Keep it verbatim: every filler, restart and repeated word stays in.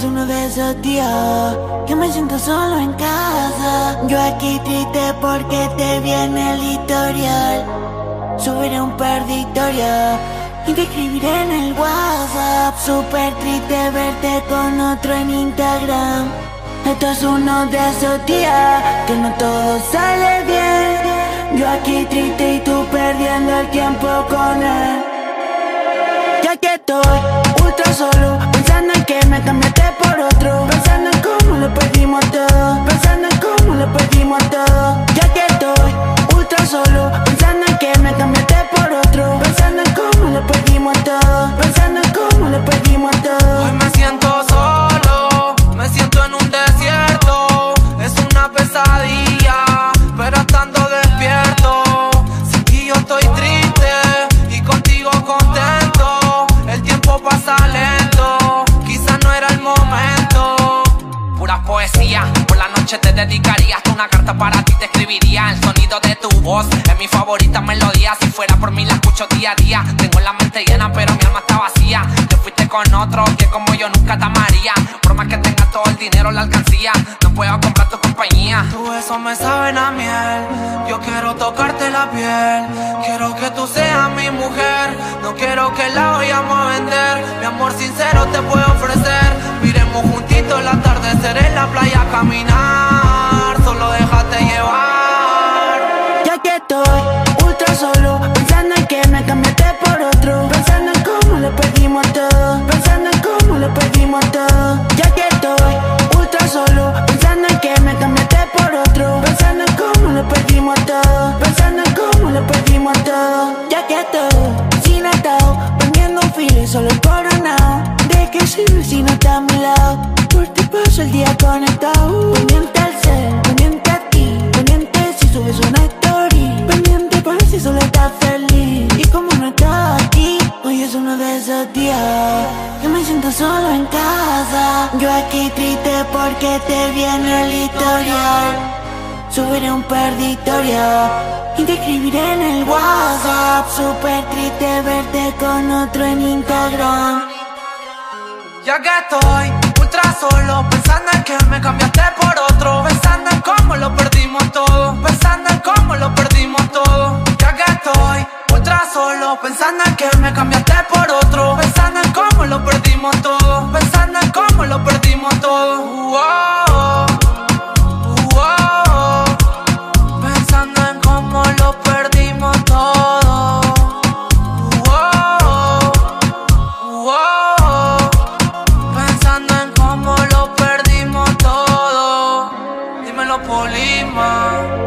es uno de esos días que me siento solo en casa. Yo aquí triste porque te viene el historial. Subiré un par de historias y te escribiré en el WhatsApp. Súper triste verte con otro en Instagram. Esto es uno de esos días que no todo sale bien. Yo aquí triste y tú perdiendo el tiempo con él. Ya que estoy ultra solo, pensando en que me cambiaste por otro, pensando en cómo lo perdimos todo, pensando en cómo lo perdimos todo. Ya que estoy ultra solo, pensando en que me cambiaste por otro, pensando en cómo lo perdimos todo, pensando en cómo lo perdimos todo. Hoy me siento solo, me siento en un desierto, es una pesadilla, pero estando despierto, sin ti yo estoy triste y contigo contento. El tiempo pasa lento, quizás no era el momento. Pura poesía, por la noche te dedicaría hasta una carta para ti te escribiría. El sonido de tu voz es mi favorita melodía. Si fuera por mí la escucho día a día. Tengo la mente llena pero mi alma está vacía. Te fuiste con otro que como yo nunca te amaría. Por más que tengas todo el dinero la alcancía, no puedo comprar tu compañía. Tu besos me saben a miel, yo quiero tocarte la piel. Quiero que tú seas mi mujer, no quiero que la vayamos a vender. Mi amor sincero te puedo ofrecer. Miremos juntitos el atardecer en la playa a caminar. Solo déjate llevar. Ya que estoy ultra solo, pensando en que me cambiaste por otro, pensando en cómo lo perdimos todo, pensando en cómo lo perdimos todo. Ya que estoy ultra solo, pensando en que me cambiaste por otro, pensando en cómo lo perdimos todo, pensando en cómo lo perdimos todo. Ya que estoy sin atado, prendiendo un filo y solo coronado. ¿De qué sirve si no está a mi lado? Por ti paso el día conectado. Pendiente al cel, pendiente a ti, pendiente si subes una story, pendiente para si solo estás feliz. Y como no estás aquí, hoy es uno de esos días que me siento solo en casa. Yo aquí triste porque te viene el historial. Subiré un par de historias y te escribiré en el WhatsApp. Súper triste verte con otro en Instagram. Ya que estoy ultra solo, pensando en que me cambiaste por otro, pensando en cómo lo perdimos todo, pensando en cómo lo perdimos todo. Ya que estoy ultra solo, pensando en que me cambiaste por otro, pensando en cómo lo perdimos todo, pensando en cómo lo perdimos todo. Uh -oh, uh -oh, pensando en cómo lo perdimos todo. Uh -oh, uh -oh, pensando en cómo lo perdimos todo. Dímelo, Polima.